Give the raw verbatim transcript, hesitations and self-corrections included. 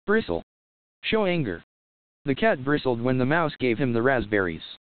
Bristle. Show anger. The cat bristled when the mouse gave him the raspberries.